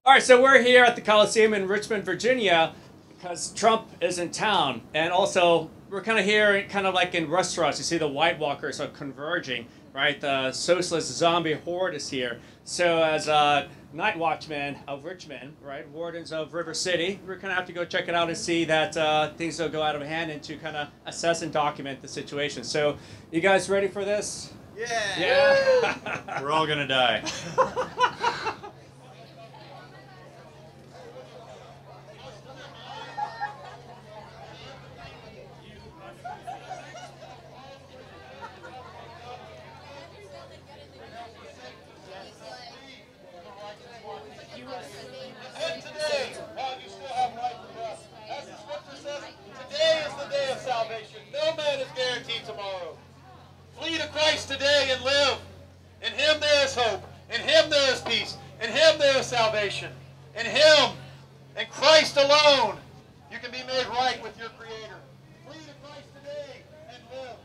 All right, so we're here at the Coliseum in Richmond, Virginia, because Trump is in town, and also we're kind of here, kind of like in restaurants. You see the White Walkers are converging, right? The socialist zombie horde is here. So as night watchmen of Richmond, right, wardens of River City, we're kind of have to go check it out and see that things don't go out of hand, and to kind of assess and document the situation. So, you guys ready for this? Yeah. Yeah. We're all gonna die. And today, while you still have life and breath, as the scripture says, today is the day of salvation. No man is guaranteed tomorrow. Flee to Christ today and live. In Him there is hope. In Him there is peace. In Him there is salvation. In Him, in Christ alone, you can be made right with your Creator. Flee to Christ today and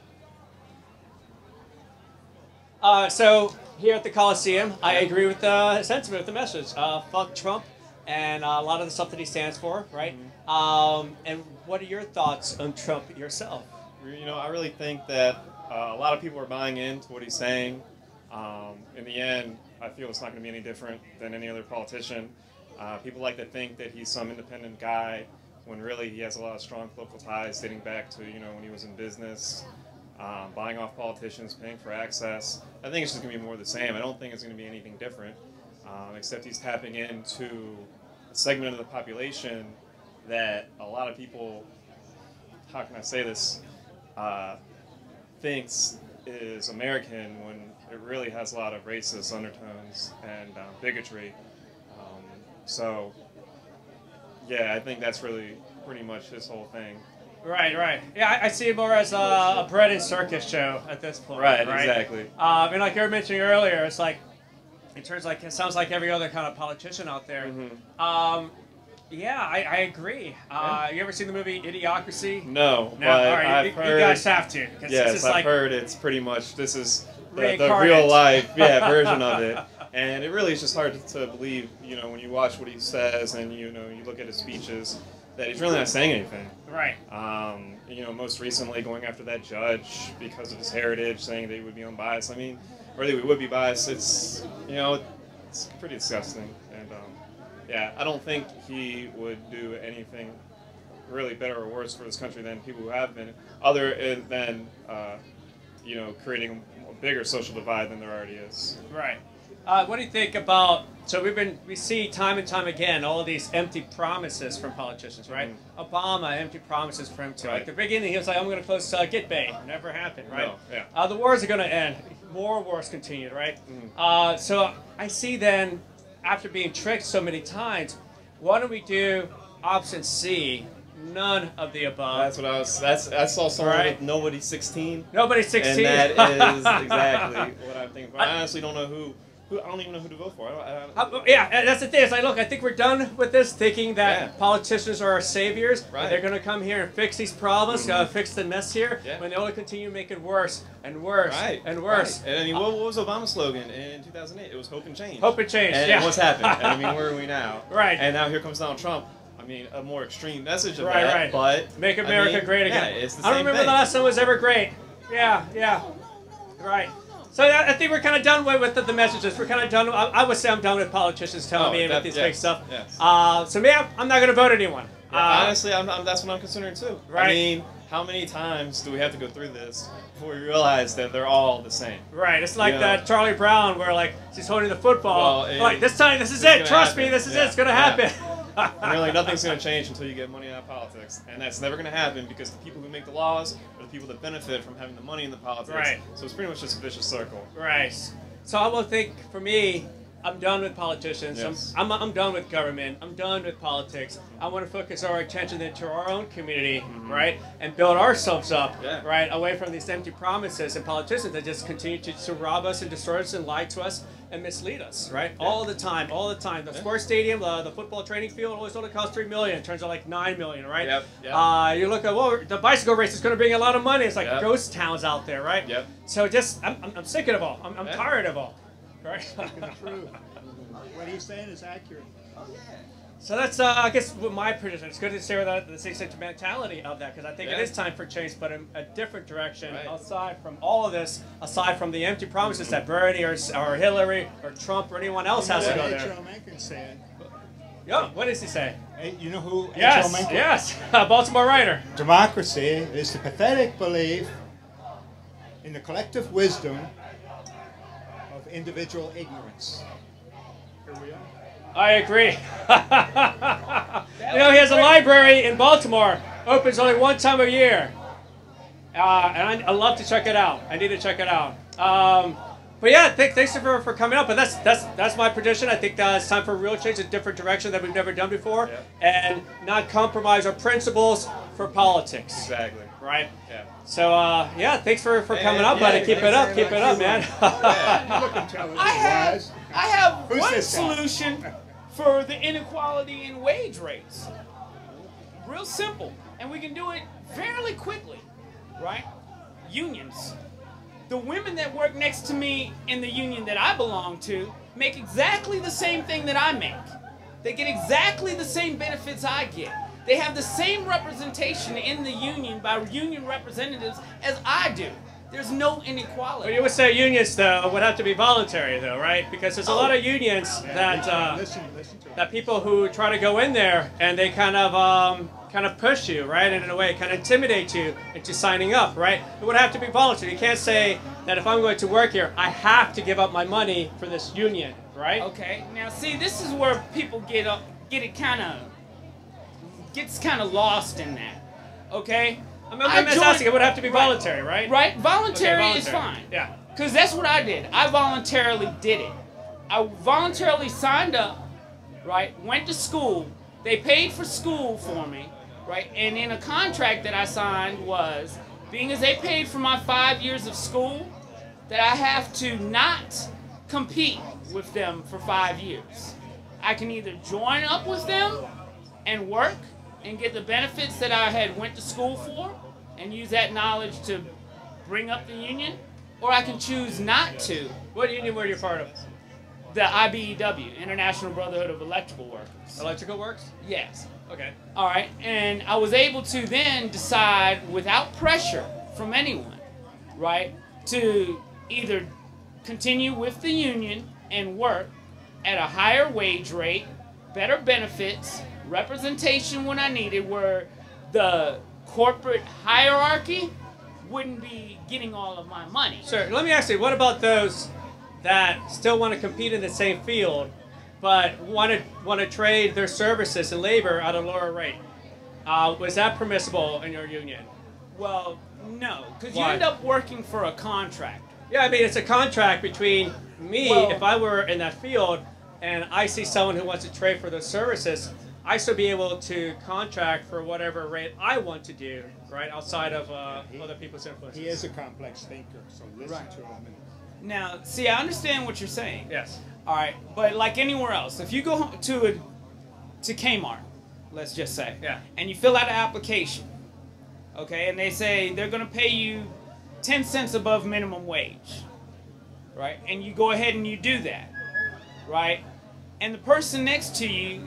live. So here at the Coliseum, I agree with the sentiment of the message. Fuck Trump and a lot of the stuff that he stands for, right? And what are your thoughts on Trump yourself? You know, I really think that a lot of people are buying into what he's saying. In the end, I feel it's not going to be any different than any other politician. People like to think that he's some independent guy when really he has a lot of strong political ties dating back to, you know, when he was in business, buying off politicians, paying for access. I think it's just going to be more of the same. I don't think it's going to be anything different, except he's tapping into a segment of the population that a lot of people, how can I say this, thinks is American when it really has a lot of racist undertones and bigotry. So, yeah, I think that's really pretty much his whole thing. Right, right. Yeah, I see it more as a bread and circus show at this point. Right, exactly. And like you were mentioning earlier, it's like, it sounds like every other kind of politician out there. Yeah, I agree. You ever seen the movie Idiocracy? No, No, but all right, I've you heard. guys have to. Yes, I've like, heard it's pretty much this is the Reincarnate. real life, version of it, and it really is just hard to believe. You know, when you watch what he says and you look at his speeches, that he's really not saying anything. Right. You know, most recently going after that judge because of his heritage, saying that he would be unbiased. I mean, or that we would be biased. It's it's pretty disgusting, and yeah, I don't think he would do anything really better or worse for this country than people who have been, other than creating a bigger social divide than there already is. Right. What do you think about? So we see time and time again all of these empty promises from politicians, right? Obama, empty promises from him too. Right. Like the beginning, he was like, "I'm going to close Git Bay." Never happened, right? No, yeah. The wars are going to end. More wars continued, right? So I see then, after being tricked so many times, why don't we do option C? None of the above. That's what I was. I saw someone Right. with nobody's 16. Nobody's 16. And that is exactly what I'm thinking. I honestly don't know who. I don't even know who to vote for. Yeah, that's the thing. It's like, look, I think we're done with this, thinking that Yeah. politicians are our saviors. Right. They're going to come here and fix these problems, fix the mess here, when they only continue to make it worse and worse and worse. Right. And I mean, what was Obama's slogan in 2008? It was hope and change. Hope and change, and yeah. what's happened? And I mean, where are we now? Right. And now here comes Donald Trump. I mean, a more extreme message of Right, that, right. but Make America great again. Yeah, it's the I don't same remember thing. the last time it was ever great. Yeah. Right. So I think we're kind of done with the messages. We're kind of done. I would say I'm done with politicians telling me about these big stuff. Yes. So me, I'm not going to vote anyone. Honestly, that's what I'm considering too. Right. I mean, how many times do we have to go through this before we realize that they're all the same? Right, it's like that Charlie Brown where like she's holding the football. Well, like this time, this is it. Trust me, this is it. It's gonna happen. And really, nothing's going to change until you get money out of politics, and that's never going to happen because the people who make the laws are the people that benefit from having the money in the politics. Right. So it's pretty much just a vicious circle. Right. So I will think for me, I'm done with politicians. Yes. I'm done with government. I'm done with politics. I want to focus our attention into our own community, right, and build ourselves up, right, away from these empty promises and politicians that just continue to rob us and destroy us and lie to us and mislead us, right, all the time. The sports stadium, the football training field always thought it cost $3 million. It turns out like $9 million, right? You look at the bicycle race is going to bring a lot of money. It's like ghost towns out there, right? So just I'm sick of it all. I'm tired of it all. Right? True. What he's saying is accurate. So that's, I guess, what my prediction. It's good to share that the sentimentality of that, because I think it is time for change, but in a different direction. Aside from all of this, aside from the empty promises that Bernie or Hillary or Trump or anyone else has to go there. H.L. Mencken said. Yeah, what does he say? You know who Yes, H.L. Mencken? yes, Baltimore writer. Democracy is the pathetic belief in the collective wisdom of individual ignorance. Here we are. I agree. You know, he has a library in Baltimore. Opens only one time a year. And I love to check it out. I need to check it out. But yeah, thanks for coming up. But that's my prediction. I think it's time for real change, a different direction that we've never done before, and not compromise our principles for politics. Exactly. Right. Yeah. So yeah, thanks for coming up, buddy. Keep it up, man. I have one solution for the inequality in wage rates. Real simple, and we can do it fairly quickly, right? Unions. The women that work next to me in the union that I belong to make exactly the same thing that I make. They get exactly the same benefits I get. They have the same representation in the union by union representatives as I do. There's no inequality. Well, you would say unions, though, would have to be voluntary, though, right? Because there's a lot of unions that that people who try to go in there and they kind of push you, right? And in a way, kind of intimidate you into signing up, right? It would have to be voluntary. You can't say that if I'm going to work here, I have to give up my money for this union, right? Okay. Now, see, this is where people gets kind of lost in that. Okay. I'm just asking. It would have to be voluntary, right? Right. Voluntary Okay, is fine. Yeah. Because that's what I did. I voluntarily did it. I voluntarily signed up, right? Went to school. They paid for school for me, right? And in a contract that I signed was, being as they paid for my 5 years of school, that I have to not compete with them for 5 years. I can either join up with them and work and get the benefits that I had went to school for and use that knowledge to bring up the union, or I can choose not to. What union were you part of? The IBEW, International Brotherhood of Electrical Workers. Electrical Works? Yes. Okay. All right, and I was able to then decide without pressure from anyone, right, to either continue with the union and work at a higher wage rate, better benefits, representation when I needed, where the corporate hierarchy wouldn't be getting all of my money. Sure. Let me ask you, what about those that still want to compete in the same field, but want to trade their services and labor at a lower rate? Was that permissible in your union? Well, no, because you end up working for a contract. Yeah, I mean, it's a contract between me, if I were in that field, and I see someone who wants to trade for those services, I should be able to contract for whatever rate I want to do, right, outside of other people's influences. He is a complex thinker, so listen to him. Now, see, I understand what you're saying. Yes. All right, but like anywhere else, if you go to Kmart, let's just say, and you fill out an application, okay, and they say they're going to pay you 10 cents above minimum wage, right, and you go ahead and you do that, right, and the person next to you,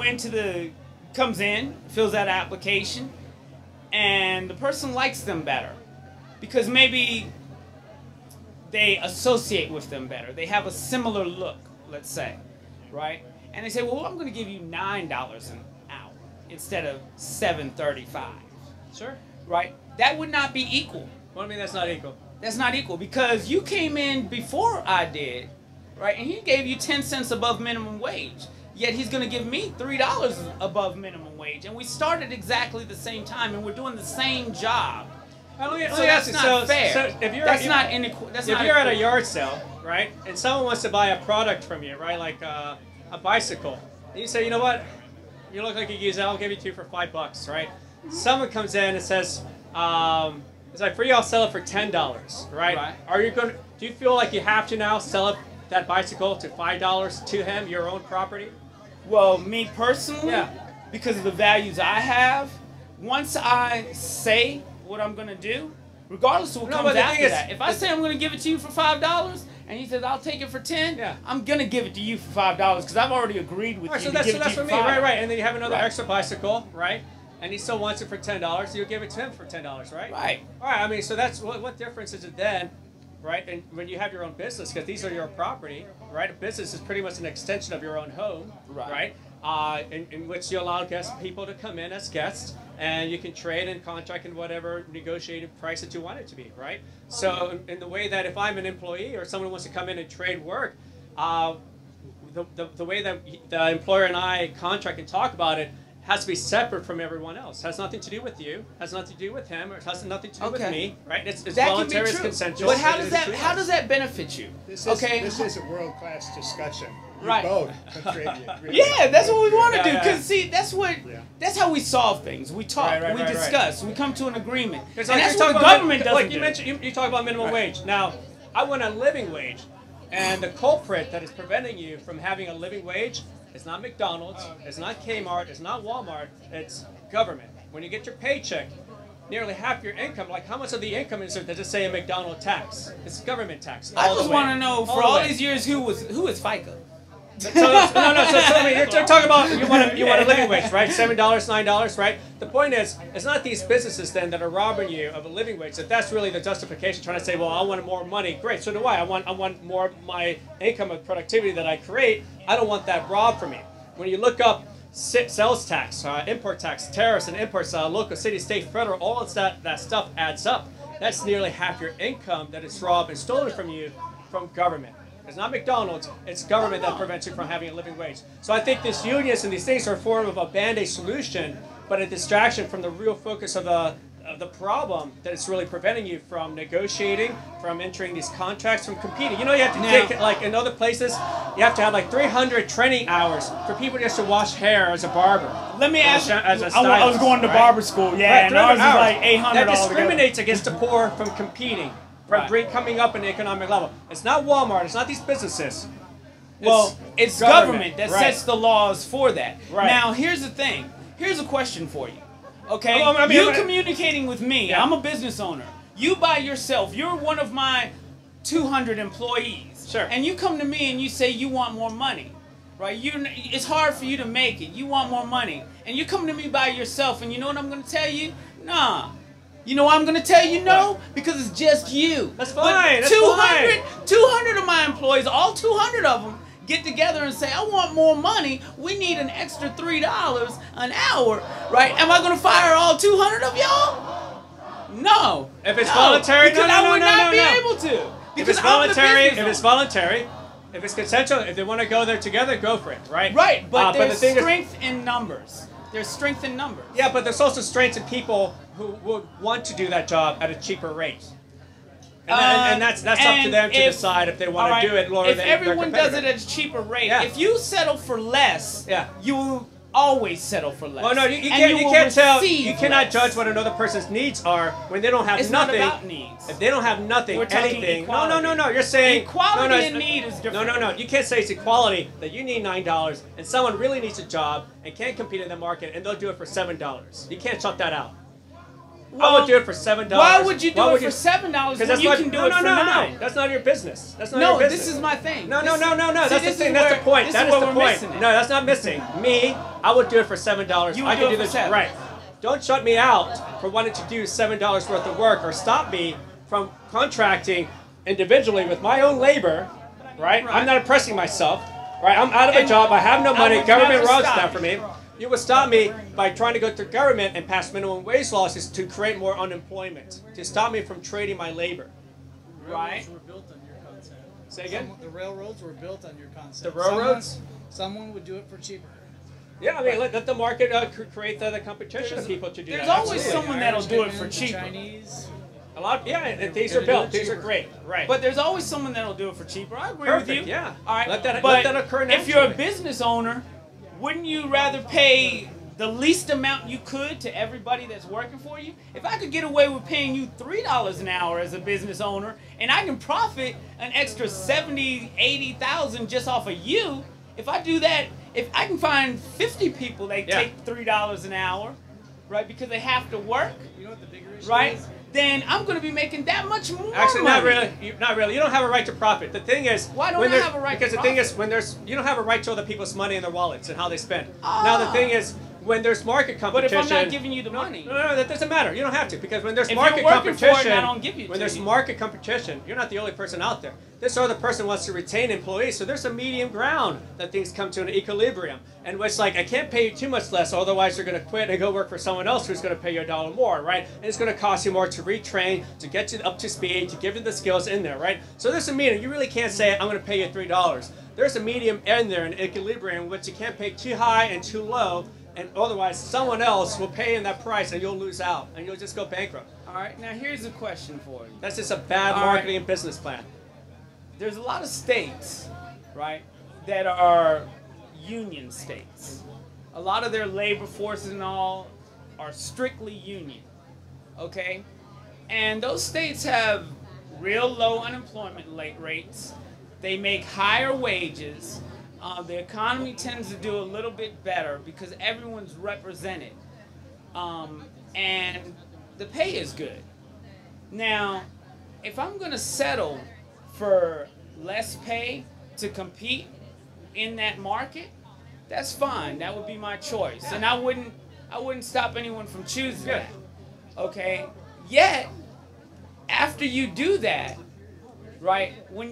comes in, fills out an application, and the person likes them better because maybe they associate with them better. They have a similar look, let's say, right? And they say, well, I'm going to give you $9 an hour instead of $7.35. Sure. Right? That would not be equal. What do you mean that's not equal? That's not equal because you came in before I did, right? And he gave you 10 cents above minimum wage. Yet he's going to give me $3 above minimum wage. And we started exactly the same time, and we're doing the same job. So that's not fair. So if you're that's not inequal. If you're at a yard sale, right, and someone wants to buy a product from you, right, like a bicycle, and you say, you know what, you look like you use it, I'll give you two for $5, right? Someone comes in and says, it's like for you, I'll sell it for $10, right? Are you going? Do you feel like you have to now sell that bicycle to $5 to him, your own property? Well, me personally, because of the values I have, once I say what I'm going to do, regardless of what No, comes but the after thing is, that. If I say I'm going to give it to you for $5, and he says I'll take it for 10, Yeah. I'm going to give it to you for $5 because I've already agreed with Right, you so to that's give it to you what for me, $5. right. And then you have another Right. extra bicycle, right? And he still wants it for $10. You'll give it to him for $10, right? Right. All right. I mean, so that's what difference is it then, right? And when you have your own business, because these are your property, right? A business is pretty much an extension of your own home, Right. in which you allow people to come in as guests, and you can trade and contract and whatever negotiated price that you want it to be, right? So in the way that if I'm an employee or someone wants to come in and trade work, the way that the employer and I contract and talk about it has to be separate from everyone else. Has nothing to do with you. Has nothing to do with him. Or it has nothing to do with me. Right? It's that voluntary. can be It's true. consensual. But how does that benefit you? This is a world-class discussion. You Right. both contribute. Really. Yeah, that's what we want to do. Yeah. Because see, that's how we solve things. We talk, Right, we discuss, we come to an agreement, and Like that's you're what the talking about, government doesn't like do. you mentioned, you talk about minimum wage. Now, I want a living wage, and the culprit that is preventing you from having a living wage is not McDonald's, it's not Kmart, it's not Walmart, it's government. When you get your paycheck, nearly half your income, like how much of the income is there to just say a McDonald's tax? It's government tax. I all the just way. want to know for the all way. these years who is FICA? So I mean, you're talking about you want a living wage, right? $7, $9, right? The point is, it's not these businesses then that are robbing you of a living wage. That's really the justification, trying to say, well, I want more money. Great, so do I. I want more of my income of productivity that I create. I don't want that robbed from me. When you look up sales tax, import tax, tariffs and imports, local, city, state, federal, all of that stuff adds up. That's nearly half your income that is robbed and stolen from you from government. It's not McDonald's, it's government that prevents you from having a living wage. So I think these unions and these things are a form of a band-aid solution, but a distraction from the real focus of the problem that is really preventing you from negotiating, from entering these contracts, from competing. You know, you have to take, like in other places, you have to have like 300 training hours for people just to wash hair as a barber. Let me ask you, as a I was going to right? barber school, yeah, and ours is like $800 That altogether. discriminates against the poor from competing, from coming up in the economic level. It's not Walmart, it's not these businesses. Well, it's government that right. sets the laws for that. Right. Now, here's the thing. Here's a question for you. Okay? Well, I mean, you communicating with me. Yeah. I'm a business owner. You by yourself. You're one of my 200 employees. Sure. And you come to me and you say you want more money. Right? It's hard for you to make it. You want more money. And you come to me by yourself, and you know what I'm going to tell you? Nah. You know why I'm going to tell you no? Because it's just you. That's fine. But That's 200 of my employees, all 200 of them, get together and say, I want more money. We need an extra $3 an hour, right? Am I going to fire all 200 of y'all? No. If it's voluntary, because no, I would no, not no, be no. able to. If Because it's I'm the voluntary, business owner. if it's consensual, if they want to go there together, go for it, right? Right, but the there's thing is- strength in numbers. There's strength in numbers. Yeah, but there's also strengths in people who would want to do that job at a cheaper rate. And that's up to them to decide if they want to do it lower if than everyone their does it competitor. at a cheaper rate, Yeah. if you settle for less, Yeah. you will always settle for less. Well, no, you And can't. You will can't tell. receive You cannot less. judge what another person's needs are when they don't have It's nothing. not about needs. If they don't have nothing, We're talking anything. equality. No. You're saying Equality no, and need is different. No. You can't say it's equality that you need $9 and someone really needs a job and can't compete in the market and they'll do it for $7. You can't shut that out. I would do it for $7. Why would you do it for $7 when you can do it for $9? No. That's not your business. That's not your business. This is my thing. No. See, That's the this thing. is That's the where- point. This That is is where the we're point. missing it. No, that's not missing. Me, I would do it for $7. You would I do could it do for this $7. right. Don't shut me out for wanting to do $7 worth of work, or stop me from contracting individually with my own labor. Right? I'm not oppressing myself. Right? I'm out of a job. I have no money. would Government never robs stop that from me. You would stop me by trying to go through government and pass minimum wage laws to create more unemployment, to stop me from trading my labor. Right. Railroads were built on your concept. Say again? The railroads were built on your concept. The railroads? Someone would do it for cheaper. Yeah, I mean, let the market create the competition of people to do There's that. always Absolutely. someone that'll do it Irish for come in, the cheaper. Chinese. A lot, yeah, and these are Gonna do built. it These are cheaper. great, right? But there's always someone that'll do it for cheaper. I agree with Perfect, you. yeah. All right. Let that but occur if you're a naturally. business owner, wouldn't you rather pay the least amount you could to everybody that's working for you? If I could get away with paying you $3 an hour as a business owner, and I can profit an extra $70,000, $80,000 just off of you, if I do that, if I can find 50 people that take $3 an hour, right, because they have to work, You know what the bigger issue right? is? then I'm going to be making that much more Actually, money. not really. Not really. You don't have a right to profit. The thing is, Why don't I have a right to because the thing is, when there's, you don't have a right to other people's money in their wallets and how they spend. Now the thing is, when there's market But competition. if I'm not giving you the money. No, that doesn't matter. You don't have to, because when there's If market you're working for it competition, and I don't give you when to there's you. market competition, you're not the only person out there. This other person wants to retain employees, so there's a medium ground that things come to an equilibrium. And it's like, I can't pay you too much less, otherwise you're going to quit and go work for someone else who's going to pay you $1 more, right? And it's going to cost you more to retrain, to get you up to speed, to give you the skills in there, right? So there's a medium. You really can't say, I'm going to pay you $3. There's a medium in there, an equilibrium, which you can't pay too high and too low, and otherwise someone else will pay in that price and you'll lose out and you'll just go bankrupt. All right, now here's a question for you. That's just a bad All marketing right. and business plan. There's a lot of states, right, that are union states. A lot of their labor forces and all are strictly union, okay? And those states have real low unemployment rates. They make higher wages. The economy tends to do a little bit better because everyone's represented. And the pay is good. Now, if I'm going to settle for less pay to compete in that market, that's fine. That would be my choice. And I wouldn't stop anyone from choosing that. Okay? Yet, after you do that, right, when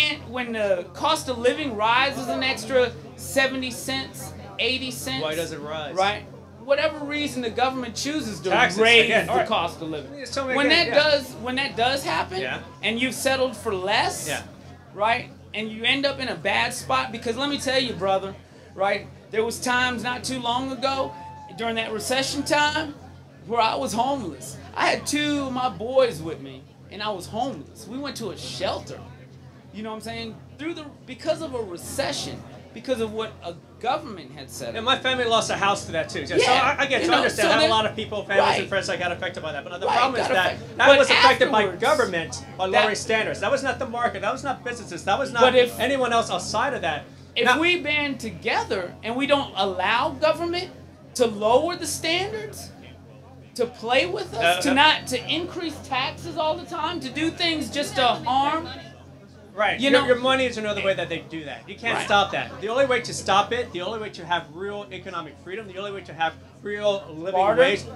the cost of living rises an extra 70 cents, 80 cents. Why does it rise? Right? Whatever reason the government chooses to Taxes, raise again. the All right. cost of living. Just tell me When again, that does happen, Yeah. and you've settled for less, Yeah. right, and you end up in a bad spot, because let me tell you, brother, right, there was times not too long ago during that recession time where I was homeless. I had 2 of my boys with me, and I was homeless. We went to a shelter. You know what I'm saying? Because of a recession, because of what a government had said. And my family lost a house to that too. So Yeah, I get you to know, understand so how a then- lot of people, families right. and friends, that got affected by that. But the Right, problem is got that affected. that But was affected by afterwards, government by that- lowering standards. That was not the market. That was not businesses. That was not But if- anyone else outside of that. If Now- we band together and we don't allow government to lower the standards, to play with us, to increase taxes all the time, to do things just to harm. Right. You know- your money is another way that they do that. You can't Right. stop that. The only way to stop it, the only way to have real economic freedom, the only way to have real living Barter? wage,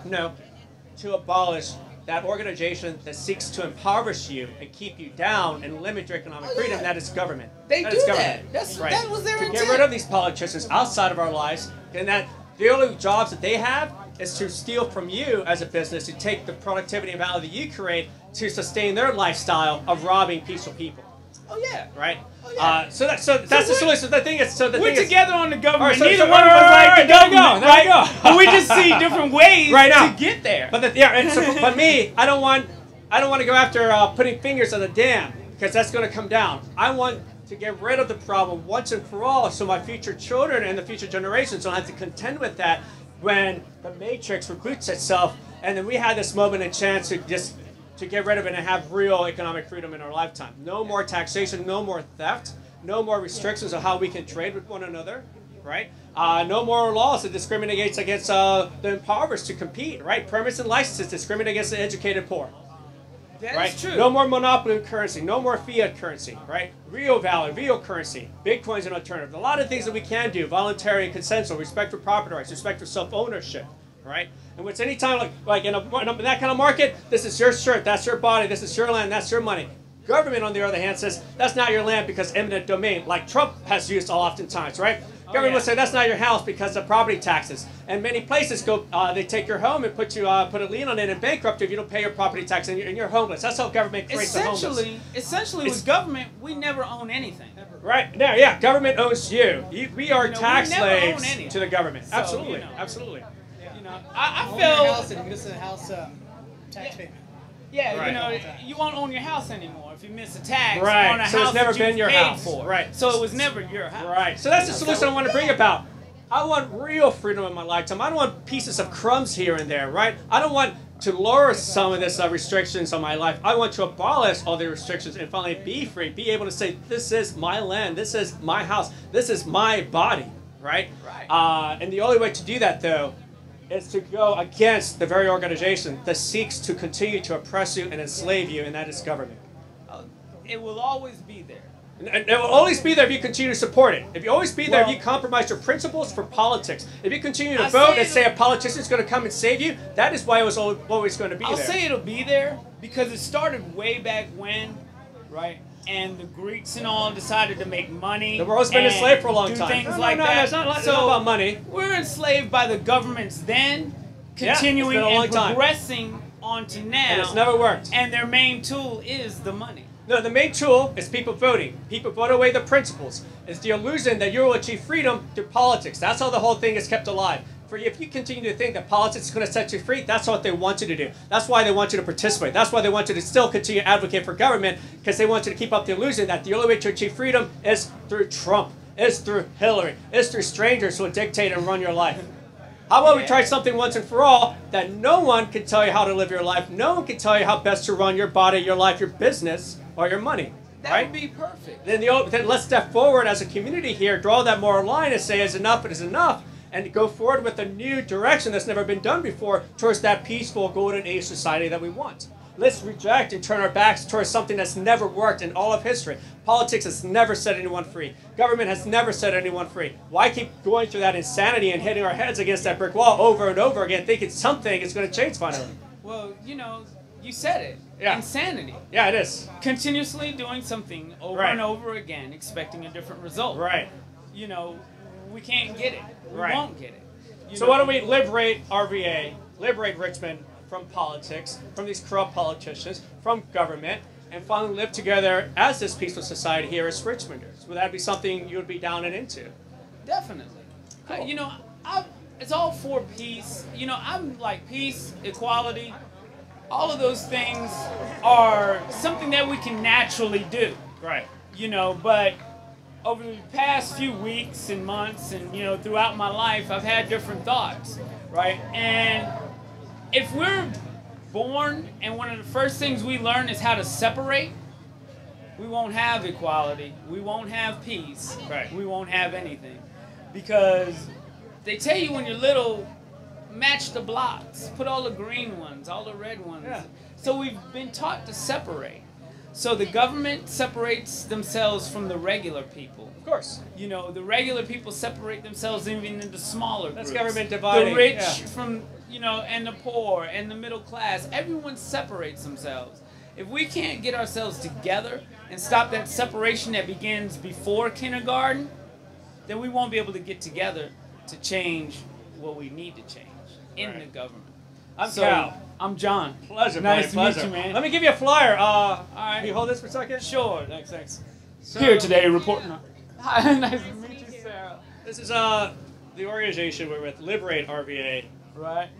to abolish that organization that seeks to impoverish you and keep you down and limit your economic freedom, yeah. that is government. They That do is that. government. That was their To intent. get rid of these politicians outside of our lives, and that the only jobs that they have is to steal from you as a business, to take the productivity and value that you create to sustain their lifestyle of robbing peaceful people. Oh yeah. Right? Oh, yeah. So that's the solution. The thing is, We're together on the government. All right, so- Neither so- one of us all like right, the there you go, government, there you right? go. But we just see different ways Right now. to get there. But but me, I don't want to go after putting fingers on the dam, because that's going to come down. I want to get rid of the problem once and for all, so my future children and the future generations don't have to contend with that when the matrix reboots itself, and then we had this moment and chance to get rid of it and have real economic freedom in our lifetime. No more taxation, no more theft, no more restrictions on how we can trade with one another, right? No more laws that discriminate against the impoverished to compete, right? Permits and licenses discriminate against the educated poor. That's Right? true. No more monopoly currency, no more fiat currency, right? Real value, real currency. Bitcoin's an alternative. A lot of things that we can do, voluntary and consensual, respect for property rights, respect for self-ownership, right? And what's any time like in that kind of market, this is your shirt, that's your body, this is your land, that's your money. Government, on the other hand, says that's not your land because eminent domain, like Trump has used oftentimes, right? Government will say that's not your house because of property taxes. And many places they take your home and put a lien on it and bankrupt you if you don't pay your property tax and you're homeless. That's how government creates the homeless. Essentially, with government, we never own anything. Right now, yeah, government owns you. We are tax we never own slaves anything. to the government. So, Absolutely, you know. absolutely. You know, I Own your house feel. and miss a house tax payment. Yeah, Right. you know, you won't own your house anymore if you miss a tax Right, on a so it's house never that been you've your paid house. for. Right. So it was never your house. Right. So that's the solution I want to bring about. I want real freedom in my lifetime. I don't want pieces of crumbs here and there, right? I don't want to lower some of this restrictions on my life. I want to abolish all the restrictions and finally be free, be able to say, this is my land, this is my house, this is my body, right? Right. And the only way to do that, though, is to go against the very organization that seeks to continue to oppress you and enslave you, and that is government. It will always be there. And it will always be there if you continue to support it. If you always be there if you compromise your principles for politics. If you continue to vote and say a politician is going to come and save you, that is why it was always going to be there. I'll say it'll be there because it started way back when, right? And the Greeks and all decided to make money. The world's been enslaved for a long time. Things like that. It's not about money. We're enslaved by the governments then, continuing and progressing on to now. And it's never worked. And their main tool is the money. No, the main tool is people voting. People vote away the principles. It's the illusion that you will achieve freedom through politics. That's how the whole thing is kept alive. If you continue to think that politics is going to set you free, that's what they want you to do. That's why they want you to participate. That's why they want you to still continue to advocate for government, because they want you to keep up the illusion that the only way to achieve freedom is through Trump, is through Hillary, is through strangers who will dictate and run your life. How about we try something once and for all that no one can tell you how to live your life, no one can tell you how best to run your body, your life, your business, or your money. That would be perfect. Then let's step forward as a community here, draw that moral line and say, is enough, it is enough, and go forward with a new direction that's never been done before towards that peaceful golden age society that we want. Let's reject and turn our backs towards something that's never worked in all of history. Politics has never set anyone free. Government has never set anyone free. Why keep going through that insanity and hitting our heads against that brick wall over and over again, thinking something is going to change finally? Well, you said it. Yeah. Insanity. Yeah, it is. Continuously doing something over and over again, expecting a different result. Right. We can't get it. We won't get it. So why don't we liberate RVA, liberate Richmond from politics, from these corrupt politicians, from government, and finally live together as this peaceful society here as Richmonders? Would that be something you would be down and into? Definitely. Cool. It's all for peace. I'm like peace, equality. All of those things are something that we can naturally do. Right. But over the past few weeks and months and, throughout my life, I've had different thoughts, right? And if we're born and one of the first things we learn is how to separate, we won't have equality, we won't have peace, we won't have anything. Because they tell you when you're little, match the blocks, put all the green ones, all the red ones. Yeah. So we've been taught to separate. So the government separates themselves from the regular people. Of course. The regular people separate themselves even into smaller groups. That's government dividing. The rich from, and the poor and the middle class. Everyone separates themselves. If we can't get ourselves together and stop that separation that begins before kindergarten, then we won't be able to get together to change what we need to change in the government. I'm Cal. I'm John. Pleasure, nice buddy, to meet you, man. Let me give you a flyer. All right. Can you hold this for a second? Sure. Thanks. So, Here today reporting. Hi, nice to meet you, Sarah. This is the organization we're with, Liberate RVA. Right.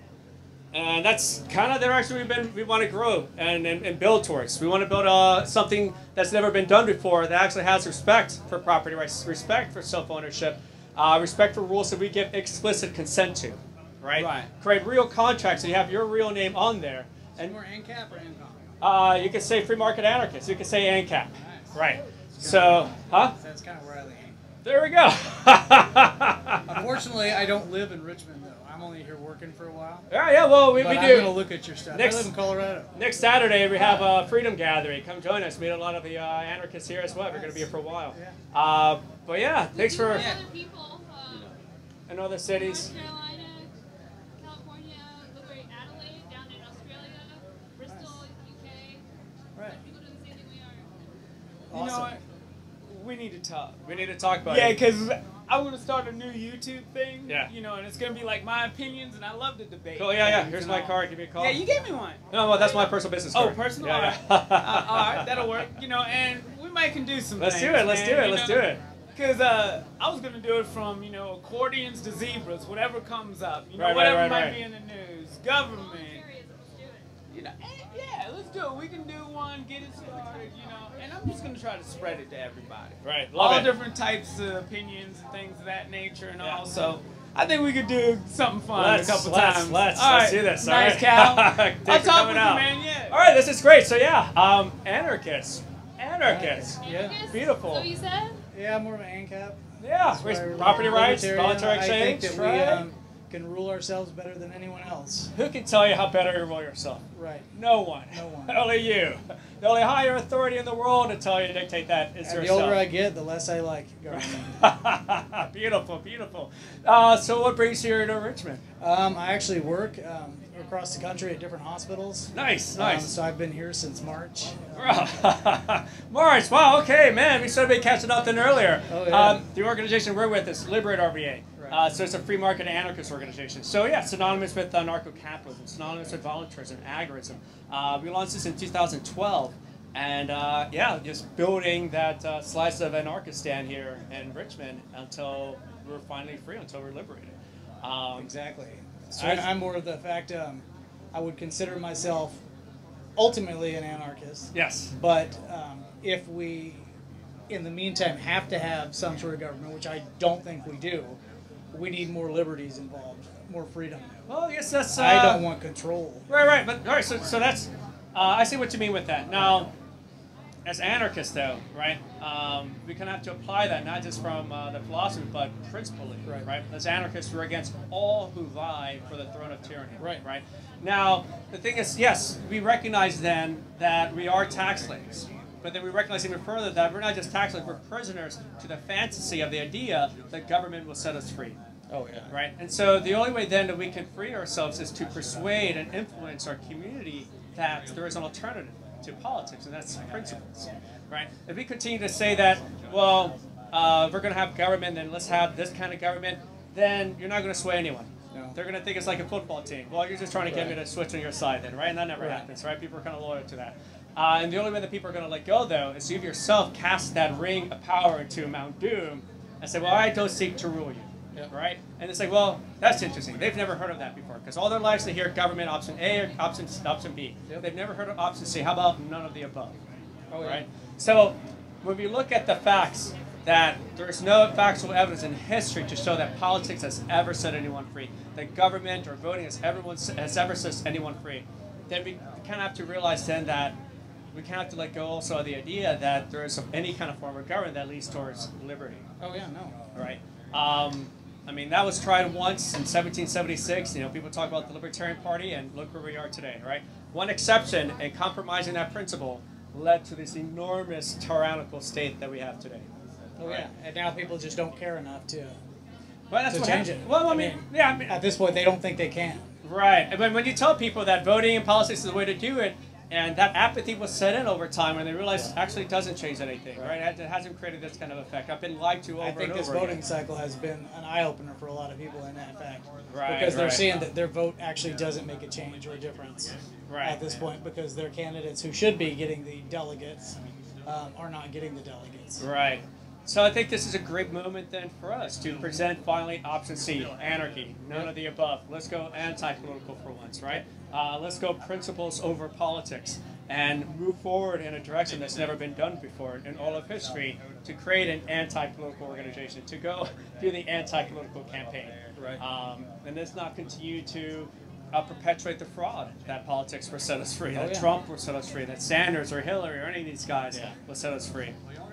And that's kind of the direction we want to grow and build towards. We want to build something that's never been done before that actually has respect for property rights, respect for self-ownership, respect for rules that we give explicit consent to. Right? Create real contracts so you have your real name on there. And more ANCAP or ANCOM? You could say free market anarchist. You could say ANCAP. Nice. Right. So, That's kind of where I lean. There we go. Unfortunately, I don't live in Richmond, though. I'm only here working for a while. Yeah, well, we do. I'm going to look at your stuff. I live in Colorado. Next Saturday, we have a Freedom Gathering. Come join us. Meet a lot of the anarchists here as well. We're going to be here for a while. Yeah. But yeah, thanks for... Other people, in other cities. North Carolina, California, Liberate Adelaide, down in Australia, Bristol, UK. Right. People do the same thing we are. Awesome. You know what? We need to talk. We need to talk about Yeah, it. because I want to start a new YouTube thing. Yeah. And it's going to be like my opinions, and I love to debate. Cool, yeah. Here's my card. Give me a call. Yeah, you gave me one. No, well, that's my personal business card. Oh, personal? Yeah. All right, that'll work. And we might can do some Let's things. do it. Let's do it. Because I was going to do it from, accordions to zebras, whatever comes up. Right, whatever might right. be in the news. Government. Let's do it. Yeah, let's do it. We can do one, get it started, and I'm just going to try to spread it to everybody. Right, love all it. different types of opinions and things of that nature and all. So I think we could do something fun a couple times. Let's do this. Nice, all right. Cal. Thanks I'll for talk coming with you, out. man. Yeah. All right, this is great. So yeah, anarchists. Anarchists? Beautiful. So you said? Yeah, I'm more of an ANCAP. Yeah, property rights, voluntary I think exchange, that right? can rule ourselves better than anyone else. Who can tell you how better you rule yourself? Right. No one. No one. Only you. The only higher authority in the world to tell you to dictate that is And yourself. the older I get, the less I like government. Beautiful, beautiful. So what brings you here to Richmond? I actually work across the country at different hospitals. Nice, nice. So I've been here since March. March, wow, okay, man, we should have been catching up then earlier. Oh, yeah. The organization we're with is Liberate RVA. Right. So it's a free market anarchist organization. So yeah, it's synonymous with Anarcho-Capitalism, synonymous with voluntarism, agorism. We launched this in 2012. And yeah, just building that slice of Anarchistan here in Richmond until we're finally free, until we're liberated. Exactly. So I'm more of the fact I would consider myself ultimately an anarchist. Yes. But if we, in the meantime, have to have some sort of government, which I don't think we do, we need more liberties involved, more freedom. Well, I guess that's... I don't want control. Right, but all right, so that's... I see what you mean with that. Now, as anarchists, though, right, we kind of have to apply that not just from the philosophy, but principally, right? As anarchists, we're against all who vie for the throne of tyranny, right? Now, the thing is, yes, we recognize then that we are tax slaves, but then we recognize even further that we're not just tax slaves, we're prisoners to the fantasy of the idea that government will set us free. Oh, yeah. Right? And so the only way then that we can free ourselves is to persuade and influence our community that there is an alternative to politics, and that's principles, right? If we continue to say that, well, if we're going to have government, then let's have this kind of government, then you're not going to sway anyone. No. They're going to think it's like a football team. Well, you're just trying to get me to switch on your side then, right? And that never happens, right? People are kind of loyal to that. And the only way that people are going to let go, though, is you yourself cast that ring of power into Mount Doom and say, well, I don't seek to rule you. Yep. Right? And it's like, well, that's interesting. They've never heard of that before because all their lives they hear government option A or option B. Yep. They've never heard of option C. How about none of the above? Oh, yeah. Right? So when we look at the facts that there's no factual evidence in history to show that politics has ever set anyone free, that government or voting has ever set anyone free, then we kind of have to realize then that we kind of have to let go also of the idea that there is any kind of form of government that leads towards liberty. Oh, yeah, no. Right? I mean, that was tried once in 1776. You know, people talk about the Libertarian Party, and look where we are today, right? One exception, and compromising that principle led to this enormous tyrannical state that we have today. Oh, yeah. And now people just don't care enough to change it. Well, I mean, at this point, they don't think they can. Right. And when you tell people that voting and politics is the way to do it, and that apathy was set in over time when they realized actually it doesn't change anything, right? It hasn't created this kind of effect. I've been lied to over and over I think this voting cycle has been an eye-opener for a lot of people in that fact. Right, because they're seeing that their vote actually doesn't make a change or a difference right. at this point because their candidates who should be getting the delegates are not getting the delegates. Right. So I think this is a great moment then for us to present finally option C, anarchy, none of the above. Let's go anti-political for once, right? Let's go principles over politics and move forward in a direction that's never been done before in all of history to create an anti-political organization, to go do the anti-political campaign. Right. And let's not continue to perpetuate the fraud that politics will set us free, that yeah. Trump will set us free, that Sanders or Hillary or any of these guys will set us free.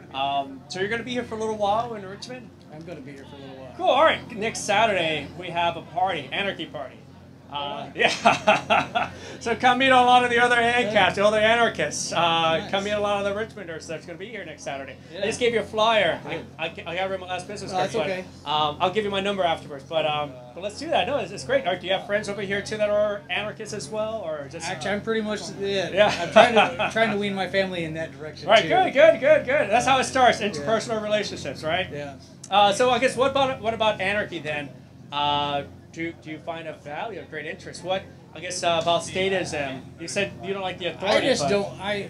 So you're going to be here for a little while in Richmond? I'm going to be here for a little while. Cool. All right. Next Saturday, we have a party, Anarchy Party. Yeah. So come meet a lot of the other ANCAPs, the other anarchists. Nice. Come meet a lot of the Richmonders that's going to be here next Saturday. Yeah. I just gave you a flyer. I got my last business card. That's okay. I'll give you my number afterwards. But let's do that. No, it's great. Do you have friends over here too that are anarchists as well, or just? Actually, I'm pretty much Yeah. I'm trying to wean my family in that direction. Right. too. Good. That's how it starts. Interpersonal relationships, right? Yeah. So I guess what about anarchy then? Do you find a value of great interest? What I guess about statism? You said you don't like the authority. I just don't.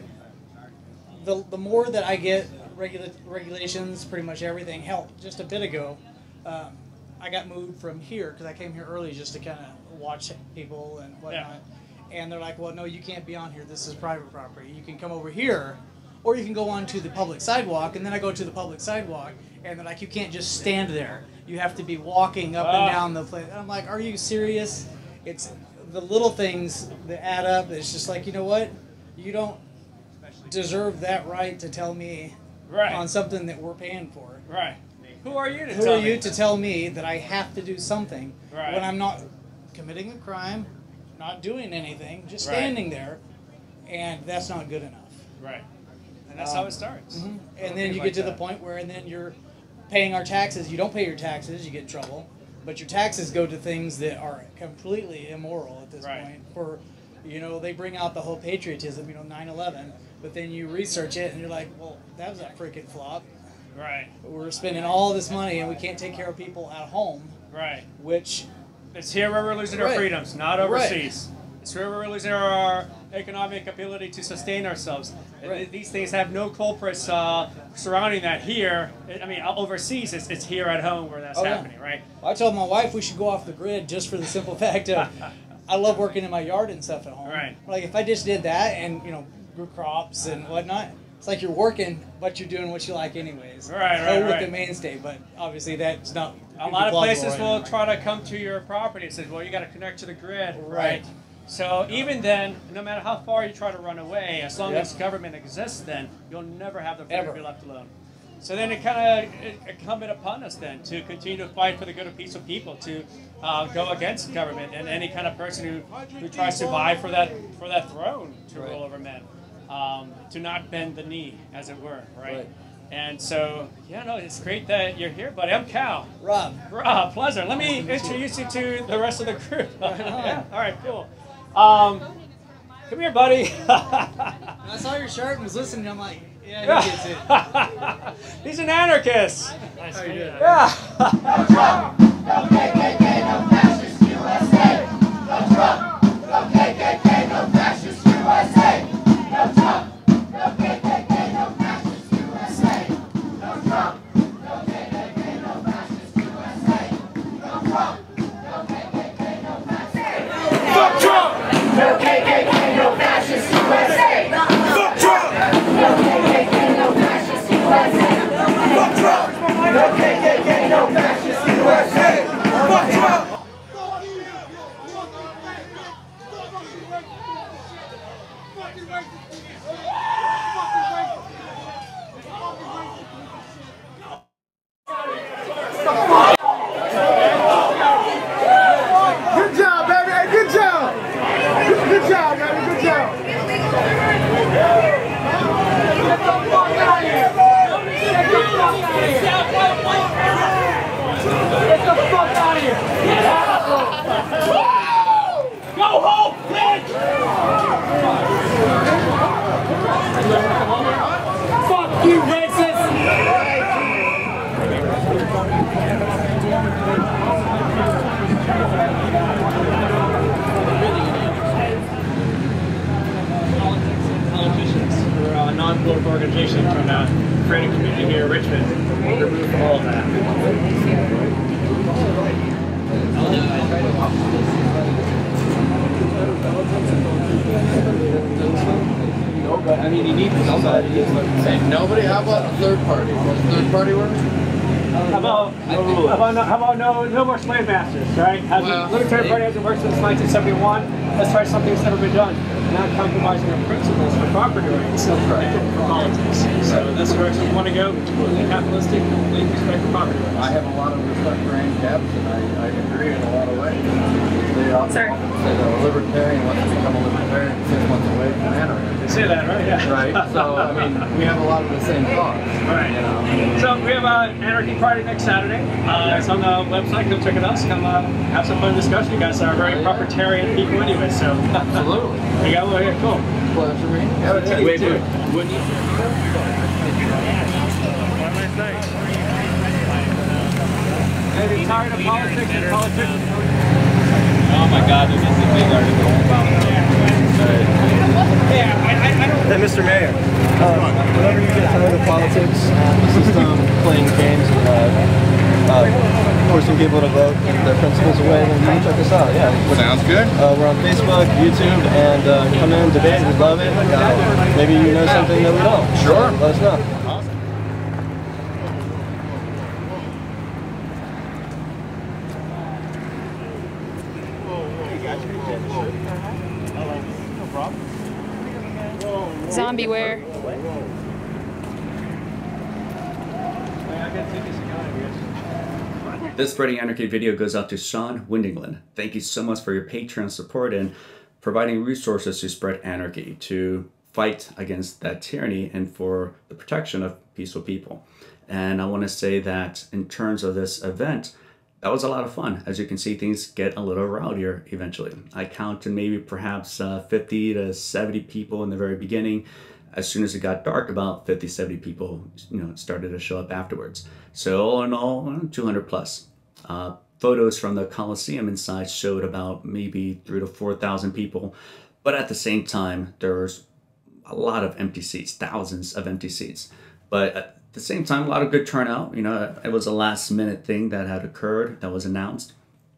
The more that I get regulations, pretty much everything. Hell, just a bit ago, I got moved from here because I came here early just to kind of watch people and whatnot. Yeah. And they're like, "Well, no, you can't be on here. This is private property. You can come over here, or you can go onto the public sidewalk." And then I go to the public sidewalk, and they're like, "You can't just stand there. You have to be walking up and down the place." I'm like, "Are you serious?" It's the little things that add up. It's just like, you know what? You don't deserve that right to tell me on something that we're paying for. Right. Who are you to Who tell are you me? to tell me that I have to do something Right. when I'm not committing a crime, not doing anything, just Right. standing there, and that's not good enough. Right. And that's how it starts. And then Things you like get to the that. point where, and then you're paying our taxes. You don't pay your taxes, you get in trouble. But your taxes go to things that are completely immoral at this Right. point. For, you know, they bring out the whole patriotism, 9/11, but then you research it and you're like, well, that was a freaking flop. Right. We're spending all this money and we can't take care of people at home, Right. which, It's here where we're losing our Right. freedoms, not overseas. It's here where we're losing our economic ability to sustain ourselves. And Right. these things have no culprits surrounding that here. I mean, overseas, it's here at home where that's Oh, yeah. happening, right? I told my wife we should go off the grid just for the simple fact of I love working in my yard and stuff at home. Right. Like if I just did that and grew crops and whatnot, it's like you're working, but you're doing what you like anyways. Right, Go right, with right. the mainstay, but obviously that's not. A lot of plausible places right will now. try to come to your property and say, well, you got to connect to the grid, right? Right. So even then, no matter how far you try to run away, as long Yep. as government exists, then you'll never have the freedom Ever. to be left alone. So then it kind of incumbent upon us then to continue to fight for the good of peaceful people, to go against government and any kind of person who tries to vie for that throne to Right. rule over men, to not bend the knee, as it were, right? Right. And so, yeah, no, it's great that you're here, buddy. I'm Cal. Rob. Pleasure. Let me introduce you to the rest of the group. Yeah. All right, cool. Come here, buddy. I saw your shirt and was listening. I'm like, yeah, he gets it. He's an anarchist. How you doing? Yeah. No Trump, no KKK, no fascist USA. No Trump, no KKK, no fascist USA. No Trump, no KKK, no fascist USA. No Trump, no KKK, no fascist USA. No Trump, no KKK, no fascist. Fuck Trump! No KKK, no fascist USA. Fuck Trump! No KKK, no fascist USA. Fuck Trump! No KKK, no fascist USA. Fuck Trump! Good job, baby. Hey, good job. Good job, baby. Good job. Get the fuck out of here. Get the fuck out of here. Get the fuck out of here. Go home, bitch. Fuck you, racist. Politicians. We're a non-political organization trying to create a community here in Richmond. We're removed from all of that. No, but I mean, you need somebody. Nobody. How about a third party? Does third party work? How about no more slave masters, right? Well, The Libertarian Party hasn't worked since 1971. Let's try something that's never been done. Not compromising our principles for property rights and for politics. So that's the direction we want to go. Capitalistic, complete respect for property rights. I have a lot of respect for ANCAPs, and I agree in a lot of ways. They often say that a libertarian wants to become a libertarian 6 months away from anarchy. They say that, right? Yeah. Right. So I mean, we have a lot of the same thoughts. Right. You know. So we have an Anarchy Party next Saturday. It's on the website. Come check it out. Come have some fun discussion. You guys are very propertarian people anyway, so. Absolutely. You got one here. Cool. Pleasure meeting you. Wait, wait. Wouldn't you? Hey, you're tired of politics and politicians? Oh my God, there's just a big article about Hey, Mr. Mayor, whenever you get tired of politics, the system, playing games, forcing people to vote their principles away, then come check us out. Yeah. Sounds good. We're on Facebook, YouTube, and come in, debate. We love it. Maybe you know something that we don't. Sure. So let us know. Zombie wear. I gotta take this again. This Spreading Anarchy video goes out to Sean Windingland. Thank you so much for your Patreon support and providing resources to spread anarchy, to fight against that tyranny and for the protection of peaceful people. And I want to say that in terms of this event, that was a lot of fun. As you can see, things get a little rowdier eventually. I counted maybe perhaps 50 to 70 people in the very beginning. As soon as it got dark, about 50, 70 people, started to show up afterwards. So all in all, 200 plus. Photos from the Coliseum inside showed about maybe 3,000 to 4,000 people. But at the same time, there was a lot of empty seats, thousands of empty seats. But at the same time, a lot of good turnout. It was a last minute thing that had occurred, that was announced.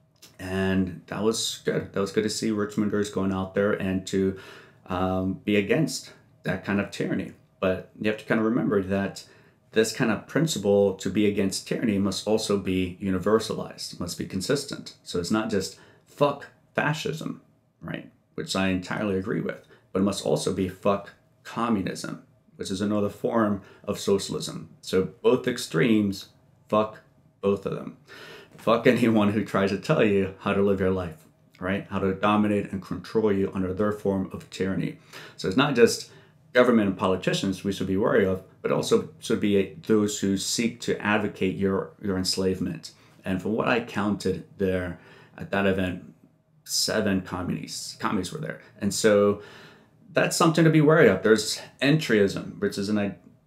And that was good. That was good to see Richmonders going out there and to be against that kind of tyranny. But you have to kind of remember that this kind of principle to be against tyranny must also be universalized, must be consistent. So it's not just fuck fascism, right? Which I entirely agree with, but it must also be fuck communism, which is another form of socialism. So both extremes, fuck both of them. Fuck anyone who tries to tell you how to live your life, right? How to dominate and control you under their form of tyranny. So it's not just government and politicians we should be wary of, but also should be those who seek to advocate your enslavement. And from what I counted there at that event, 7 commies were there. And so that's something to be wary of. There's entryism, which is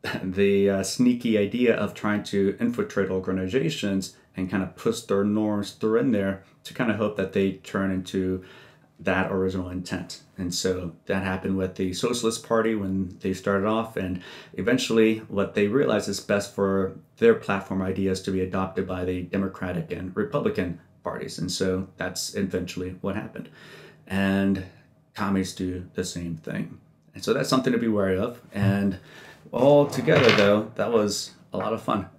the sneaky idea of trying to infiltrate organizations and kind of push their norms through in there to kind of hope that they turn into that original intent. And so that happened with the Socialist Party when they started off, and eventually what they realized is best for their platform ideas to be adopted by the Democratic and Republican parties. And so that's eventually what happened. And commies do the same thing. And so that's something to be wary of. And all together though, that was a lot of fun.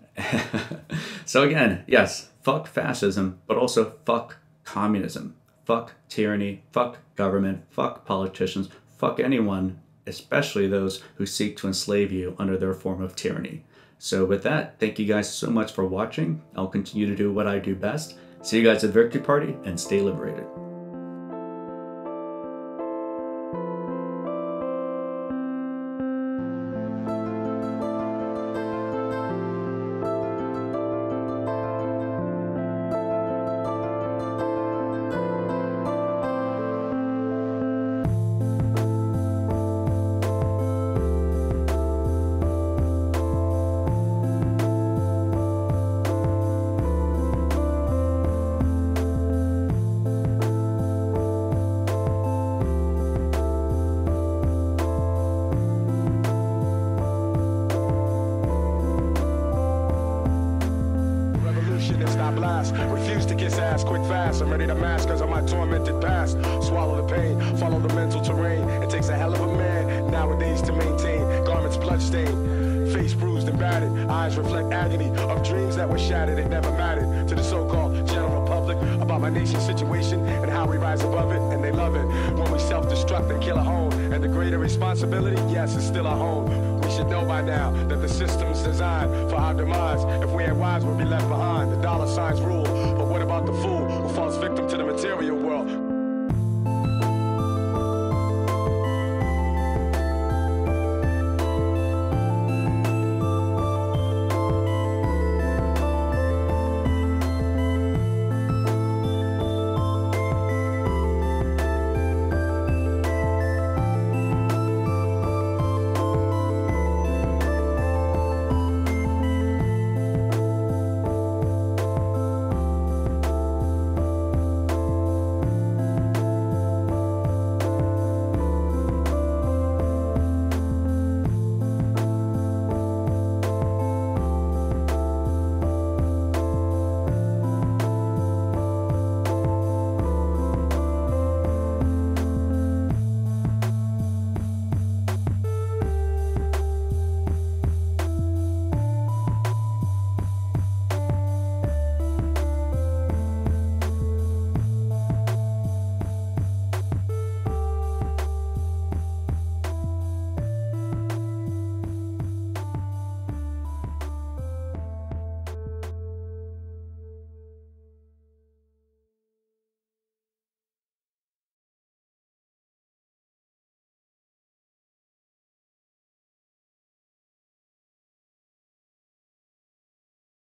So again, yes, fuck fascism, but also fuck communism. Fuck tyranny, fuck government, fuck politicians, fuck anyone, especially those who seek to enslave you under their form of tyranny. So with that, thank you guys so much for watching. I'll continue to do what I do best. See you guys at Victory Party, and stay liberated. Refuse to kiss ass, quick fast. I'm ready to mask cause of my tormented past. Swallow the pain, follow the mental terrain. It takes a hell of a man nowadays to maintain. Garments bloodstained, face bruised and battered. Eyes reflect agony of dreams that were shattered. It never mattered to the so-called general public about my nation's situation and how we rise above it. And they love it when we self-destruct and kill a home. And the greater responsibility, yes, is still our home. We should know by now that the system's designed for our demise. If we ain't wise, we'll be left behind. The dollar signs rule, but what about the fool who falls victim to the material